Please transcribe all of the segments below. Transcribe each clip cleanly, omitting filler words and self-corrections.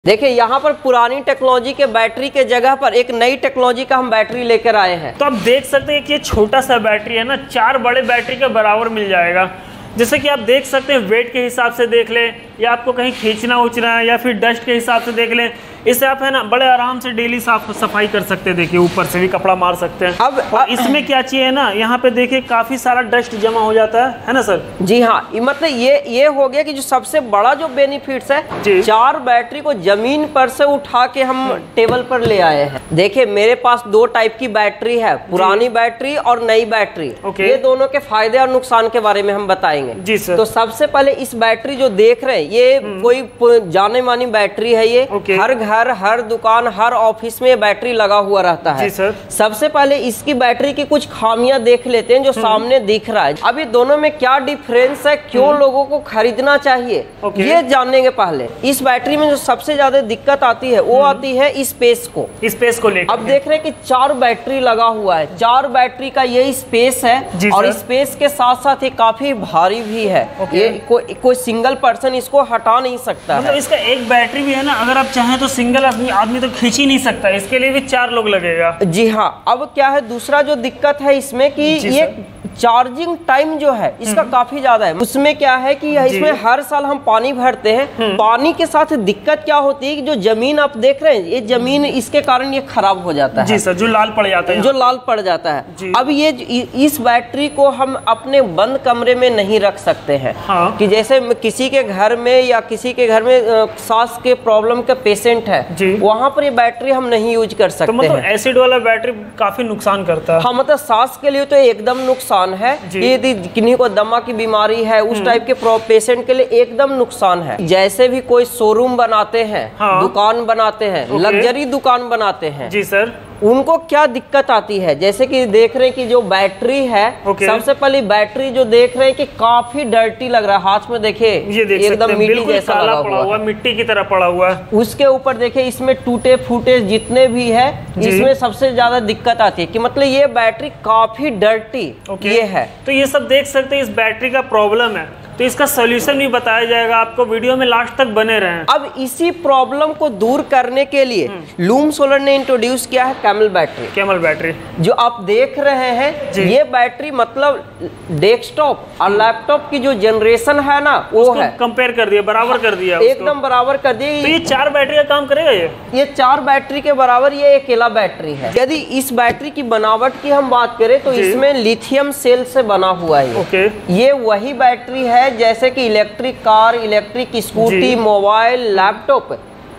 देखिए यहाँ पर पुरानी टेक्नोलॉजी के बैटरी के जगह पर एक नई टेक्नोलॉजी का हम बैटरी लेकर आए हैं। तो आप देख सकते हैं कि ये छोटा सा बैटरी है ना, 4 बड़े बैटरी के बराबर मिल जाएगा। जैसे कि आप देख सकते हैं वेट के हिसाब से देख लें, या आपको कहीं खींचना उचना है, या फिर डस्ट के हिसाब से देख लें। इससे आप है ना बड़े आराम से डेली साफ सफाई कर सकते हैं। देखिए ऊपर से भी कपड़ा मार सकते हैं। अब इसमें क्या चाहिए ना, यहाँ पे देखिए काफी सारा डस्ट जमा हो जाता है ना सर? जी हाँ, मतलब ये हो गया कि जो सबसे बड़ा जो बेनिफिट्स है, 4 बैटरी को जमीन पर से उठा के हम टेबल पर ले आए हैं। देखिए मेरे पास 2 टाइप की बैटरी है, पुरानी बैटरी और नई बैटरी। ये दोनों के फायदे और नुकसान के बारे में हम बताएंगे। जी सर। तो सबसे पहले इस बैटरी जो देख रहे हैं, ये कोई जाने मानी बैटरी है। ये हर घर, हर दुकान, हर ऑफिस में बैटरी लगा हुआ रहता है। जी सर। सबसे पहले इसकी बैटरी की कुछ खामियां देख लेते हैं जो सामने दिख रहा है। अब ये दोनों में क्या डिफरेंस है, क्यों लोगों को खरीदना चाहिए, ये जानेंगे। पहले इस बैटरी में जो सबसे ज्यादा दिक्कत आती है वो आती है स्पेस को लेकर। अब देख रहे हैं कि 4 बैटरी लगा हुआ है, 4 बैटरी का ये स्पेस है, और स्पेस के साथ साथ ये काफी भारी भी है। ये कोई सिंगल पर्सन इसको हटा नहीं सकता है। इसका एक बैटरी भी है ना, अगर आप चाहें तो सिंगल आदमी तो खींच ही नहीं सकता, इसके लिए भी 4 लोग लगेगा। जी हाँ। अब क्या है, दूसरा जो दिक्कत है इसमें कि ये चार्जिंग टाइम जो है इसका काफी ज्यादा है। उसमें क्या है कि इसमें हर साल हम पानी भरते हैं। पानी के साथ दिक्कत क्या होती है कि जो जमीन आप देख रहे हैं, ये जमीन इसके कारण ये खराब हो जाता है। जी सर, जो लाल पड़ जाता है, जो लाल पड़ जाता है। अब ये इस बैटरी को हम अपने बंद कमरे में नहीं रख सकते हैं। हाँ। कि जैसे किसी के घर में या किसी के घर में सांस के प्रॉब्लम का पेशेंट है, वहां पर ये बैटरी हम नहीं यूज कर सकते। तो मतलब एसिड वाला बैटरी काफी नुकसान करता है। हाँ, मतलब सांस के लिए तो एकदम नुकसान है। यदि किन्हीं को दमा की बीमारी है, उस टाइप के पेशेंट के लिए एकदम नुकसान है। जैसे भी कोई शोरूम बनाते हैं, दुकान बनाते हैं, लग्जरी दुकान बनाते हैं। जी सर। उनको क्या दिक्कत आती है, जैसे कि देख रहे हैं कि जो बैटरी है, सबसे पहले बैटरी जो देख रहे हैं कि काफी डर्टी लग रहा है। हाथ में देखिए एकदम मिट्टी जैसा लगा हुआ है, मिट्टी की तरह पड़ा हुआ है। उसके ऊपर देखिए इसमें टूटे फूटे जितने भी है, इसमें सबसे ज्यादा दिक्कत आती है कि मतलब ये बैटरी काफी डर्टी ये है। तो ये सब देख सकते हैं, इस बैटरी का प्रॉब्लम है, तो इसका सॉल्यूशन भी बताया जाएगा आपको। वीडियो में लास्ट तक बने रहें। अब इसी प्रॉब्लम को दूर करने के लिए लूम सोलर ने इंट्रोड्यूस किया है कैमल बैटरी। जो आप देख रहे हैं, ये बैटरी मतलब डेस्कटॉप और लैपटॉप की जो जनरेशन है ना, वो है कंपेयर कर दिया, बराबर कर दिया, एकदम बराबर कर दिया। तो ये 4 बैटरी का काम करेगा। ये 4 बैटरी के बराबर ये अकेला बैटरी है। यदि इस बैटरी की बनावट की हम बात करें तो इसमें लिथियम सेल से बना हुआ है। ये वही बैटरी है जैसे कि electric car, electric scooty, mobile, laptop,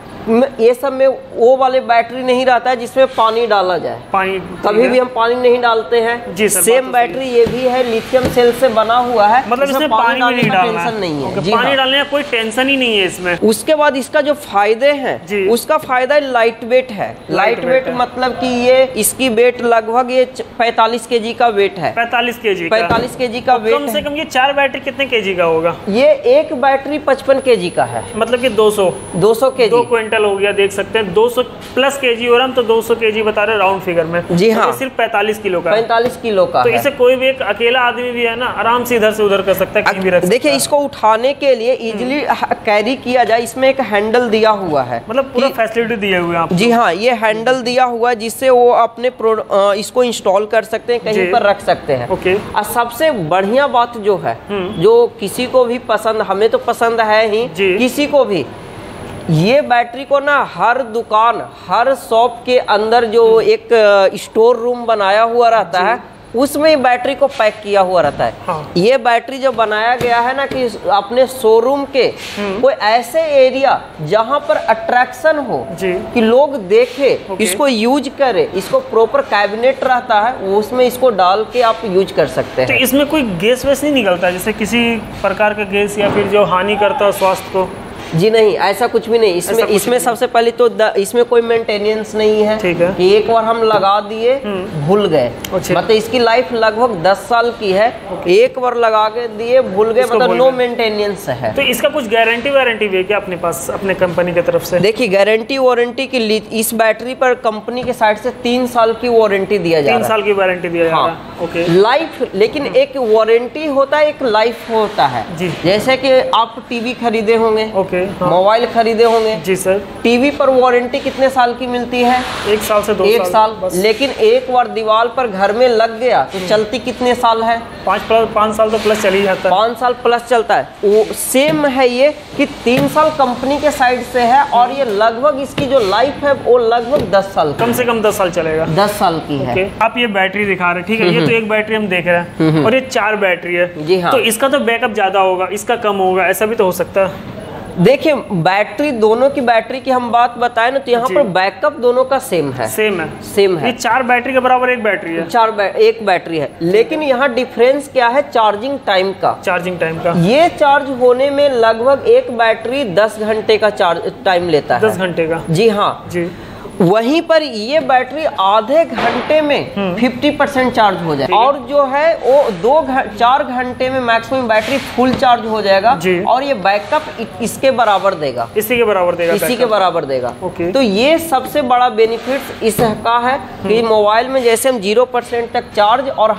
ये सब में वो वाले बैटरी नहीं रहता है जिसमें पानी डाला जाए। कभी भी हम पानी नहीं डालते हैं। सेम बैटरी ये भी है, लिथियम सेल से बना हुआ है, मतलब इसमें पानी नहीं डालना, टेंशन नहीं है। पानी डालने का कोई टेंशन ही नहीं है इसमें। उसके बाद इसका जो फायदे हैं, उसका फायदा लाइट वेट है। लाइट वेट मतलब कि ये इसकी वेट लगभग ये 45 kg का वेट है। 45 kg का वेट। कम से कम ये 4 बैटरी कितने kg का होगा? ये एक बैटरी 55 kg का है, मतलब कि 200 kg, 2 क्विंटल हो गया। देख सकते हैं 200 प्लस kg हो रहा, हम तो 200 kg बता रहे राउंड फिगर में। जी हाँ। तो सिर्फ 45 किलो का, 45 किलो का। तो इसे कोई भी एक अकेला आदमी भी है ना, आराम से इधर से उधर कर सकता है, कहीं भी रख सकता है। देखिए इसको उठाने के लिए इजीली कैरी किया जाए, इसमें एक हैंडल दिया हुआ है, मतलब पूरा फैसिलिटी दिए हुए हैं। जी हाँ, ये हैंडल दिया हुआ है जिससे वो अपने इसको इंस्टॉल कर सकते हैं, कहीं पर रख सकते हैं। और सबसे बढ़िया बात जो है, जो किसी को भी पसंद, हमें तो पसंद है ही, किसी को भी, ये बैटरी को ना हर दुकान, हर शॉप के अंदर जो एक स्टोर रूम बनाया हुआ रहता है, उसमें बैटरी को पैक किया हुआ रहता है। हाँ। ये बैटरी जो बनाया गया है ना कि अपने शोरूम के कोई ऐसे एरिया जहां पर अट्रैक्शन हो, कि लोग देखे, इसको यूज करे, इसको प्रॉपर कैबिनेट रहता है, उसमें इसको डाल के आप यूज कर सकते हैं। तो इसमें कोई गैस वैस नहीं निकलता, जैसे किसी प्रकार का गैस या फिर जो हानि करता है स्वास्थ्य को? जी नहीं, ऐसा कुछ भी नहीं। इसमें सबसे पहले तो इसमें कोई मेंटेनेंस नहीं है। ठीक है। कि एक बार हम लगा दिए, भूल गए, मतलब इसकी लाइफ लगभग 10 साल की है। एक बार लगा के दिए, भूल गए, मतलब नो मेंटेनेंस है। तो इसका कुछ गारंटी वारंटी भी है क्या अपने पास, अपने कंपनी की तरफ से? देखिए गारंटी वारंटी की इस बैटरी पर कंपनी के साइड से 3 साल की वारंटी दिया जा रहा है। 3 साल की वारंटी दिया जा रहा है। ओके। लाइफ, लेकिन एक वारंटी होता है, एक लाइफ होता है। जैसे कि आप टीवी खरीदे होंगे, मोबाइल खरीदे होंगे जी सर। टीवी पर वारंटी कितने साल की मिलती है? 1 साल से 2 साल। 1 साल। लेकिन एक बार दीवार पर घर में लग गया तो चलती कितने साल है? 5 साल तो प्लस चल ही जाता है। 5 साल प्लस चलता है। वो सेम है ये कि 3 साल कंपनी के साइड से है और ये लगभग इसकी जो लाइफ है वो लगभग 10 साल, कम से कम 10 साल चलेगा। 10 साल की है। आप ये बैटरी दिखा रहे हैं, ठीक है, ये तो एक बैटरी हम देख रहे हैं और ये 4 बैटरी है। जी हाँ। तो इसका तो बैकअप ज्यादा होगा, इसका कम होगा, ऐसा भी तो हो सकता है। देखिए बैटरी, दोनों की बैटरी की हम बात बताएं ना तो यहाँ पर बैकअप दोनों का सेम है। सेम है। ये 4 बैटरी के बराबर एक बैटरी है। एक बैटरी है, लेकिन यहाँ डिफरेंस क्या है? चार्जिंग टाइम का। ये चार्ज होने में लगभग एक बैटरी 10 घंटे का चार्ज टाइम लेता है। 10 घंटे का? जी हाँ जी। वहीं पर ये बैटरी आधे घंटे में 50% चार्ज हो जाए और जो है वो 4 घंटे में मैक्सिमम बैटरी फुल चार्ज हो जाएगा और ये बैकअप इसके बराबर देगा, इसी के बराबर देगा। तो ये सबसे बड़ा बेनिफिट इसका है कि मोबाइल में जैसे हम 0% तक चार्ज और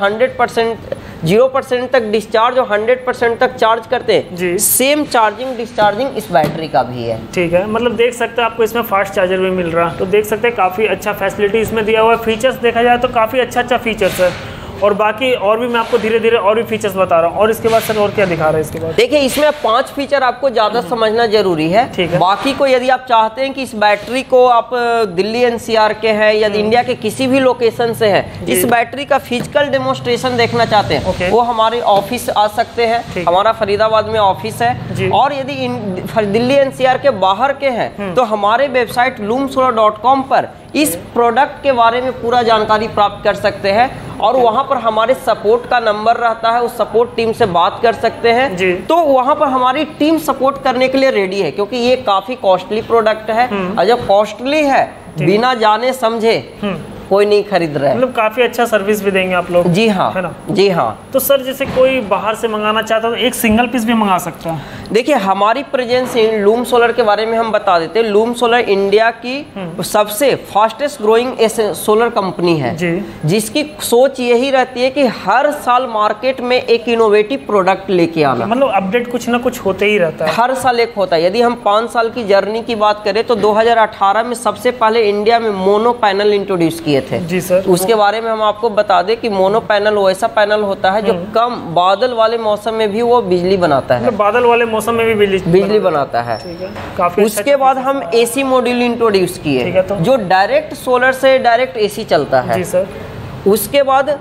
0% तक डिस्चार्ज और 100% तक चार्ज करते हैं, सेम चार्जिंग डिस्चार्जिंग इस बैटरी का भी है। ठीक है, मतलब देख सकते हैं आपको इसमें फास्ट चार्जर भी मिल रहा है, तो देख सकते हैं काफ़ी अच्छा फैसिलिटी इसमें दिया हुआ है। फीचर्स देखा जाए तो काफ़ी अच्छा फीचर्स है और बाकी और भी मैं आपको धीरे धीरे और भी फीचर्स बता रहा हूँ। और इसके बाद सर और क्या दिखा रहा है इसके बाद? देखिए इसमें 5 फीचर आपको ज्यादा समझना जरूरी है। ठीक है। बाकी को यदि आप चाहते हैं कि इस बैटरी को आप दिल्ली एनसीआर के हैं या इंडिया के किसी भी लोकेशन से है, इस बैटरी का फिजिकल डेमोन्स्ट्रेशन देखना चाहते हैं, वो हमारे ऑफिस आ सकते हैं। हमारा फरीदाबाद में ऑफिस है और यदि दिल्ली एनसीआर के बाहर के हैं तो हमारे वेबसाइट loomsolar.com पर इस प्रोडक्ट के बारे में पूरा जानकारी प्राप्त कर सकते हैं और वहां पर हमारे सपोर्ट का नंबर रहता है, उस सपोर्ट टीम से बात कर सकते हैं। तो वहां पर हमारी टीम सपोर्ट करने के लिए रेडी है, क्योंकि ये काफी कॉस्टली प्रोडक्ट है और जब कॉस्टली है बिना जाने समझे कोई नहीं खरीद रहा है। मतलब काफी अच्छा सर्विस भी देंगे आप लोग। जी हाँ, है ना? जी हाँ। तो सर जैसे कोई बाहर से मंगाना चाहता है तो एक सिंगल पीस भी मंगा सकता है? देखिए हमारी प्रेजेंस लूम सोलर के बारे में हम बता देते हैं। लूम सोलर इंडिया की सबसे फास्टेस्ट ग्रोइंग सोलर कंपनी है जिसकी सोच यही रहती है कि हर साल मार्केट में एक इनोवेटिव प्रोडक्ट लेके आना। मतलब अपडेट कुछ ना कुछ होते ही रहता है, हर साल एक होता है। यदि हम 5 साल की जर्नी की बात करें तो 2018 में सबसे पहले इंडिया में मोनो पैनल इंट्रोड्यूस किए थे। जी सर। उसके बारे में हम आपको बता दें कि मोनो पैनल वो ऐसा पैनल होता है जो कम बादल वाले मौसम में भी वो बिजली बनाता है। बादल वाले मौसम में भी बिजली बनाता है। काफी उसके बाद हम एसी मॉड्यूल इंट्रोड्यूस किए जो डायरेक्ट सोलर से डायरेक्ट एसी चलता है। जी सर। उसके बाद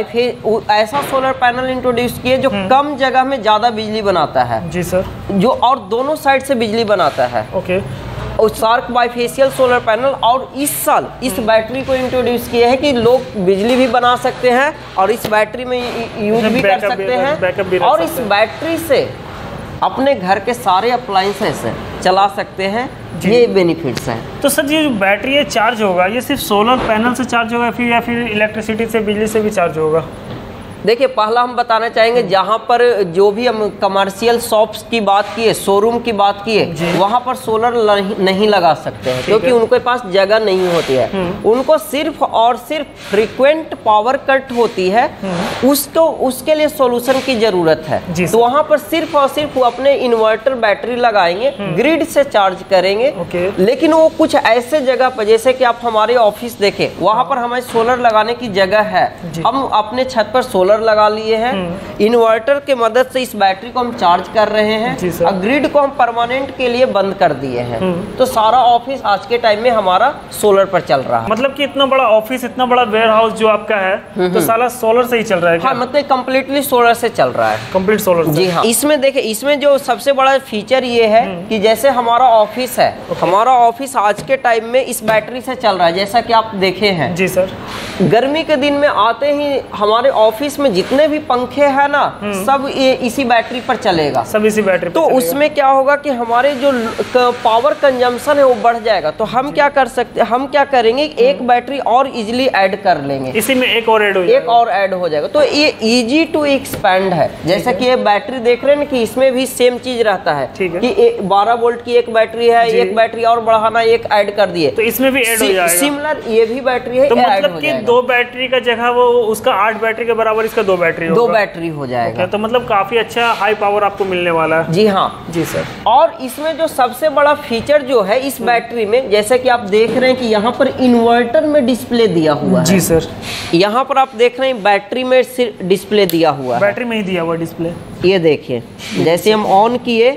ऐसा सोलर पैनल इंट्रोड्यूस किए जो कम जगह में ज्यादा बिजली बनाता है। जी सर। जो और दोनों साइड से बिजली बनाता है। ओके। और शार्क बाइफेशियल सोलर पैनल, और इस साल इस बैटरी को इंट्रोड्यूस किया है कि लोग बिजली भी बना सकते हैं और इस बैटरी में यूज भी कर सकते हैं और इस बैटरी से अपने घर के सारे अप्लायंसेस चला सकते हैं। ये बेनिफिट्स हैं। तो सर ये जो बैटरी है चार्ज होगा, ये सिर्फ सोलर पैनल से चार्ज होगा या फिर इलेक्ट्रिसिटी से, बिजली से भी चार्ज होगा? देखिए पहला हम बताना चाहेंगे जहाँ पर जो भी हम कमर्शियल शॉप्स की बात किए, शोरूम की बात किए, वहाँ पर सोलर नहीं लगा सकते हैं क्योंकि उनके पास जगह नहीं होती है। उनको सिर्फ और सिर्फ फ्रीक्वेंट पावर कट होती है, उसके लिए सॉल्यूशन की जरूरत है। तो वहाँ पर सिर्फ और सिर्फ वो अपने इन्वर्टर बैटरी लगाएंगे, ग्रिड से चार्ज करेंगे। लेकिन वो कुछ ऐसे जगह पर, जैसे कि आप हमारे ऑफिस देखें, वहाँ पर हमें सोलर लगाने की जगह है, हम अपने छत पर सोलर लगा लिए हैं, इन्वर्टर के मदद से इस बैटरी को हम चार्ज कर रहे हैं और ग्रिड को हम परमानेंट के लिए बंद कर दिए हैं। तो सारा ऑफिस आज के टाइम में हमारा सोलर पर चल रहा है। मतलब कि इतना बड़ा ऑफिस, इतना बड़ा वेयर हाउस जो आपका है तो सारा सोलर से ही चल रहा है क्या? हाँ, मतलब कम्प्लीटली सोलर से चल रहा है। Complete solar? जी हाँ। इसमें देखिए, इसमें जो सबसे बड़ा फीचर ये है कि जैसे हमारा ऑफिस है, हमारा ऑफिस आज के टाइम में इस बैटरी से चल रहा है, जैसा कि आप देखे हैं। जी सर। गर्मी के दिन में आते ही हमारे ऑफिस में जितने भी पंखे हैं ना, सब ये इसी बैटरी पर चलेगा, सब इसी बैटरी पर तो चलेगा। उसमें क्या होगा कि हमारे जो पावर कंजम्पशन है वो बढ़ जाएगा। तो हम क्या कर सकते हैं, हम क्या करेंगे, एक बैटरी और इजीली ऐड कर लेंगे, इसी में एक और ऐड हो जाएगा। तो ये इजी टू एक्सपेंड है। जैसा कि ये बैटरी देख रहे हैं ना कि इसमें भी सेम चीज रहता है कि 12 वोल्ट की एक बैटरी है, एक बैटरी और बढ़ाना, एक ऐड कर दिए तो इसमें भी ऐड हो जाएगा। सिमिलर ये भी बैटरी है, तो मतलब कि 2 बैटरी का जगह वो उसका 8 बैटरी के बराबर और इसका 2 बैटरी होगा। 2 बैटरी हो जाएगा। तो मतलब काफी अच्छा हाई पावर आपको मिलने वाला है। जी हाँ जी सर। और इसमें जो सबसे बड़ा फीचर जो है इस बैटरी में, जैसे कि आप देख रहे हैं कि यहाँ पर इन्वर्टर में डिस्प्ले दिया हुआ है। जी सर। यहाँ पर आप देख रहे हैं बैटरी में सिर्फ डिस्प्ले दिया हुआ है, बैटरी में ही दिया हुआ डिस्प्ले। ये देखिए जैसे हम ऑन किए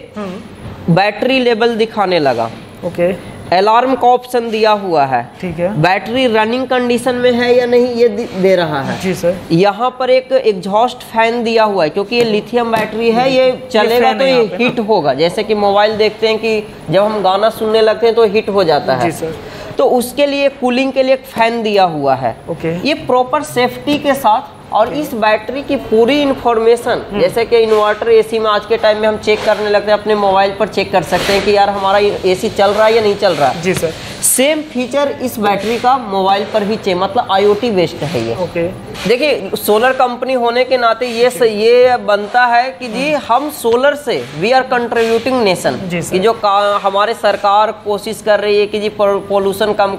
बैटरी लेवल दिखाने लगा। ओके। अलार्म का ऑप्शन दिया हुआ है। ठीक है। बैटरी रनिंग कंडीशन में है या नहीं ये दे रहा है। जी सर। यहाँ पर एक एग्जॉस्ट फैन दिया हुआ है, क्योंकि ये लिथियम बैटरी है, ये चलेगा तो ये हीट होगा। जैसे कि मोबाइल देखते हैं कि जब हम गाना सुनने लगते हैं तो हीट हो जाता है। जी सर। तो उसके लिए कूलिंग के लिए एक फैन दिया हुआ है। ओके। ये प्रॉपर सेफ्टी के साथ, और इस बैटरी की पूरी इंफॉर्मेशन, जैसे कि इन्वर्टर एसी में आज के टाइम में हम चेक करने लगते हैं, अपने मोबाइल पर चेक कर सकते हैं कि यार हमारा एसी चल रहा है या नहीं चल रहा है। जी सर। सेम फीचर इस बैटरी का मोबाइल पर भी चाहिए, मतलब IoT बेस्ड है ये। ओके। देखिए सोलर कंपनी होने के नाते ये बनता है कि जी हम सोलर से वी आर कंट्रीब्यूटिंग नेशन, कि जो हमारे सरकार कोशिश कर रही है कि जी पोल्यूशन कम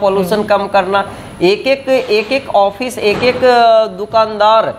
करना, एक ऑफिस, एक दुकानदार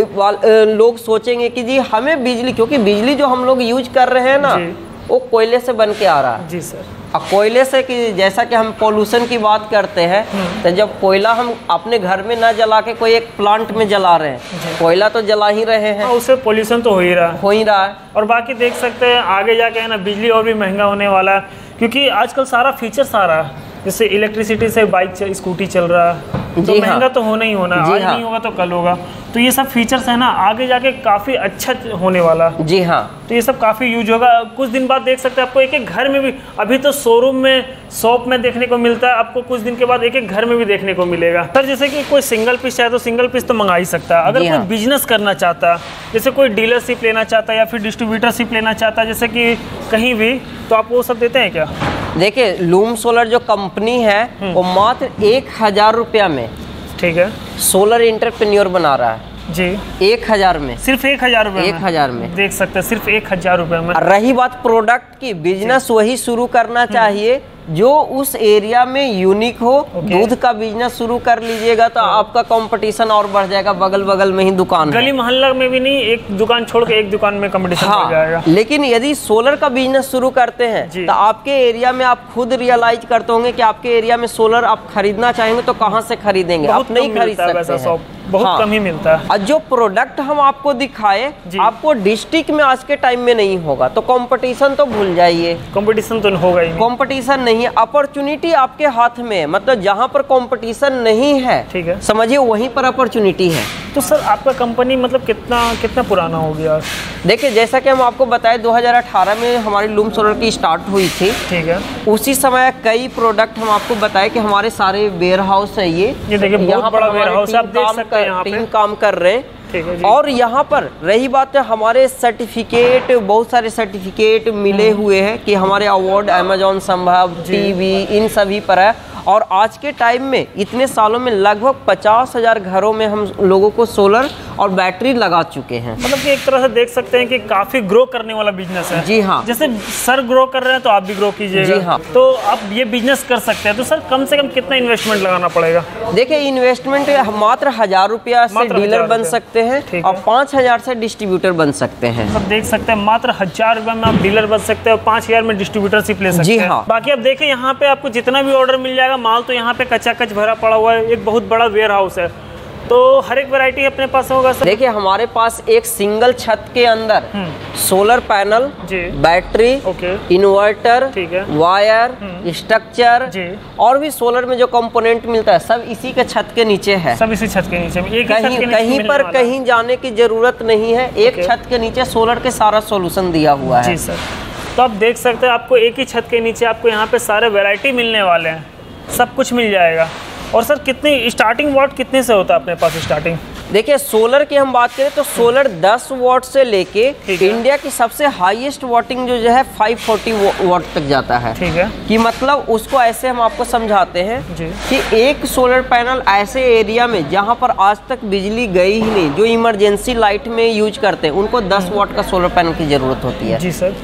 लोग सोचेंगे कि जी हमें बिजली, क्योंकि बिजली जो हम लोग यूज कर रहे हैं ना वो कोयले से बन के आ रहा है। जी सर। अब कोयले से, कि जैसा कि हम पोल्यूशन की बात करते हैं, तो जब कोयला हम अपने घर में ना जला के कोई एक प्लांट में जला रहे हैं, कोयला तो जला ही रहे हैं, उससे पोल्यूशन तो हो ही रहा है। और बाकी देख सकते हैं आगे जाके है ना बिजली और भी महंगा होने वाला है, क्योंकि आजकल सारा फीचर्स आ रहा है, जैसे इलेक्ट्रिसिटी से बाइक स्कूटी चल रहा है, तो महंगा तो होना ही होना, आज नहीं होगा तो कल होगा। तो ये सब फीचर्स है ना आगे जाके काफ़ी अच्छा होने वाला। जी हाँ। तो ये सब काफ़ी यूज होगा। कुछ दिन बाद देख सकते हैं आपको एक घर में भी, अभी तो शोरूम में शॉप में देखने को मिलता है, आपको कुछ दिन के बाद एक घर में भी देखने को मिलेगा। सर जैसे कि कोई सिंगल पीस चाहे तो सिंगल पीस तो मंगा ही सकता है। अगर कोई बिजनेस करना चाहता है, जैसे कोई डीलरशिप लेना चाहता है या फिर डिस्ट्रीब्यूटरशिप लेना चाहता है, जैसे कि कहीं भी, तो आप वो सब देते हैं क्या? देखिए लूम सोलर जो कंपनी है वो मात्र 1000 रुपया में, ठीक है, सोलर एंटरप्रेन्योर बना रहा है जी। 1000 में, सिर्फ 1000 रुपये, 1000 में देख सकते हैं, सिर्फ 1000 रुपये में। रही बात प्रोडक्ट की, बिजनेस वही शुरू करना चाहिए जो उस एरिया में यूनिक हो। दूध का बिजनेस शुरू कर लीजिएगा तो आपका कंपटीशन और बढ़ जाएगा, बगल बगल में ही दुकान, गली मोहल्ला में भी नहीं, एक दुकान छोड़ के एक दुकान में कंपटीशन बढ़ जाएगा। लेकिन यदि सोलर का बिजनेस शुरू करते हैं तो आपके एरिया में आप खुद रियलाइज करते होंगे कि आपके एरिया में सोलर आप खरीदना चाहेंगे तो कहाँ से खरीदेंगे, आप नहीं खरीद सकते हैं, बहुत कम ही मिलता है। और जो प्रोडक्ट हम आपको दिखाए आपको डिस्ट्रिक्ट में आज के टाइम में नहीं होगा, तो कंपटीशन तो भूल जाइए, कंपटीशन तो होगा ही नहीं, कंपटीशन नहीं है। अपॉर्चुनिटी आपके हाथ में है, मतलब जहाँ पर कंपटीशन नहीं है, ठीक है, समझिए वहीं पर अपॉर्चुनिटी है। तो सर आपका कंपनी मतलब कितना पुराना हो गया? देखिए जैसा कि हम आपको बताए 2018 में हमारी लूम सोलर की स्टार्ट हुई थी, ठीक है। उसी समय कई प्रोडक्ट हम आपको बताए कि हमारे सारे वेयर हाउस है, ये देखिए बहुत बड़ा वेयर हाउस, आप देख सकते हैं यहाँ पे काम कर रहे हैं, ठीक है जी। और यहाँ पर रही बात है हमारे सर्टिफिकेट, बहुत सारे सर्टिफिकेट मिले हुए हैं कि हमारे अवार्ड अमेजॉन संभव टीवी इन सभी पर है। और आज के टाइम में इतने सालों में लगभग 50,000 घरों में हम लोगों को सोलर और बैटरी लगा चुके हैं। मतलब कि एक तरह से देख सकते हैं कि काफी ग्रो करने वाला बिजनेस है। जी हाँ, जैसे सर ग्रो कर रहे हैं तो आप भी ग्रो कीजिएगा। जी हाँ, तो आप ये बिजनेस कर सकते हैं। तो सर कम से कम कितना इन्वेस्टमेंट लगाना पड़ेगा? देखिए इन्वेस्टमेंट मात्र 1000 रुपया से डीलर बन सकते हैं और 5000 से डिस्ट्रीब्यूटर बन सकते हैं। सब देख सकते हैं मात्र 1000 रुपये में आप डीलर बन सकते हैं और 5000 में डिस्ट्रीब्यूटरशिप ले सकते हैं। जी हाँ। बाकी आप देखें यहाँ पे आपको जितना भी ऑर्डर मिल जाएगा, माल तो यहाँ पे कच्चा कच भरा पड़ा हुआ है, एक बहुत बड़ा वेयर हाउस है, तो हर एक वैरायटी अपने पास होगा सर। देखिए हमारे पास एक सिंगल छत के अंदर solar panel, battery, inverter, wire, structure और भी सोलर में जो कंपोनेंट मिलता है सब इसी के छत के नीचे है। सब इसी छत के नीचे, कहीं पर कहीं जाने की जरूरत नहीं है, एक छत के नीचे सोलर के सारा सोल्यूशन दिया हुआ है। जी सर। तो आप देख सकते हैं आपको एक ही छत के नीचे आपको यहाँ पे सारे वैरायटी मिलने वाले हैं, सब कुछ मिल जाएगा। और सर कितनी स्टार्टिंग वॉट कितने से होता है अपने पास स्टार्टिंग? देखिए सोलर की हम बात करें तो सोलर 10 वॉट से लेके इंडिया की सबसे हाईएस्ट वॉटिंग जो है 540 वॉट तक जाता है। ठीक है, कि मतलब उसको ऐसे हम आपको समझाते हैं कि एक सोलर पैनल ऐसे एरिया में जहां पर आज तक बिजली गई ही नहीं, जो इमरजेंसी लाइट में यूज करते हैं, उनको 10 वॉट का सोलर पैनल की जरूरत होती है। जी सर।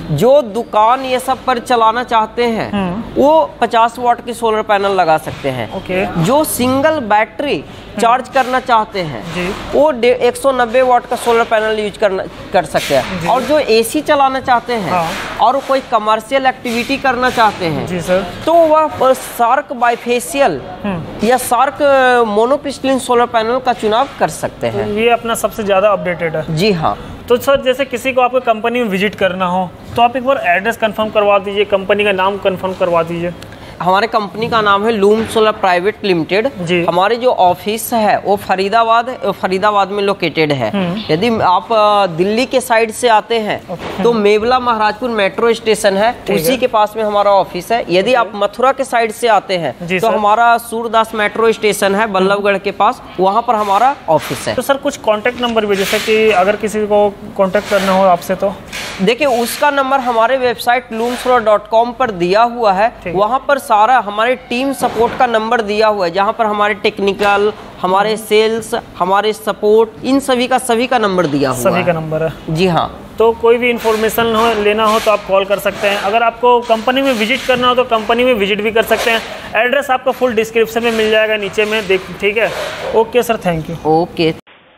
जो दुकान ये सब पर चलाना चाहते हैं वो 50 वाट की सोलर पैनल लगा सकते हैं। जो सिंगल बैटरी चार्ज करना चाहते हैं वो 190 वाट का सोलर पैनल यूज कर सकते हैं। और जो एसी चलाना चाहते हैं और कोई कमर्शियल एक्टिविटी करना चाहते हैं जी सर, तो वह सार्क बाइफेशियल या सार्क मोनोक्रिस्टलिन सोलर पैनल का चुनाव कर सकते हैं। ये अपना सबसे ज्यादा अपडेटेड है। जी हाँ। तो सर जैसे किसी को आपको कंपनी में विजिट करना हो तो आप एक बार एड्रेस कंफर्म करवा दीजिए, कंपनी का नाम कंफर्म करवा दीजिए। हमारे कंपनी का नाम है लूम सोलर प्राइवेट लिमिटेड। हमारे जो ऑफिस है वो फरीदाबाद में लोकेटेड है। यदि आप दिल्ली के साइड से आते हैं तो मेवला महाराजपुर मेट्रो स्टेशन है, उसी के पास में हमारा ऑफिस है। यदि आप मथुरा के साइड से आते हैं तो हमारा सूरदास मेट्रो स्टेशन है बल्लभगढ़ के पास, वहाँ पर हमारा ऑफिस है। तो सर कुछ कॉन्टेक्ट नंबर भी, जैसे कि अगर किसी को कॉन्टेक्ट करना हो आपसे तो देखिए उसका नंबर हमारे वेबसाइट loomsolar.com पर दिया हुआ है। वहाँ पर सारा हमारे टीम सपोर्ट का नंबर दिया हुआ है, जहाँ पर हमारे टेक्निकल, हमारे सेल्स, हमारे सपोर्ट, इन सभी का नंबर दिया हुआ है। सभी का नंबर है। जी हाँ। तो कोई भी इंफॉर्मेशन लेना हो तो आप कॉल कर सकते हैं। अगर आपको कंपनी में विजिट करना हो तो कंपनी में विजिट भी कर सकते हैं। एड्रेस आपको फुल डिस्क्रिप्शन में मिल जाएगा नीचे में, ठीक है। Okay sir, thank you. Okay.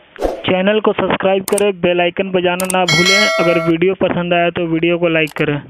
Channel को सब्सक्राइब करें, बेल आइकन बजाना ना भूलें। अगर वीडियो पसंद आया तो वीडियो को लाइक करें।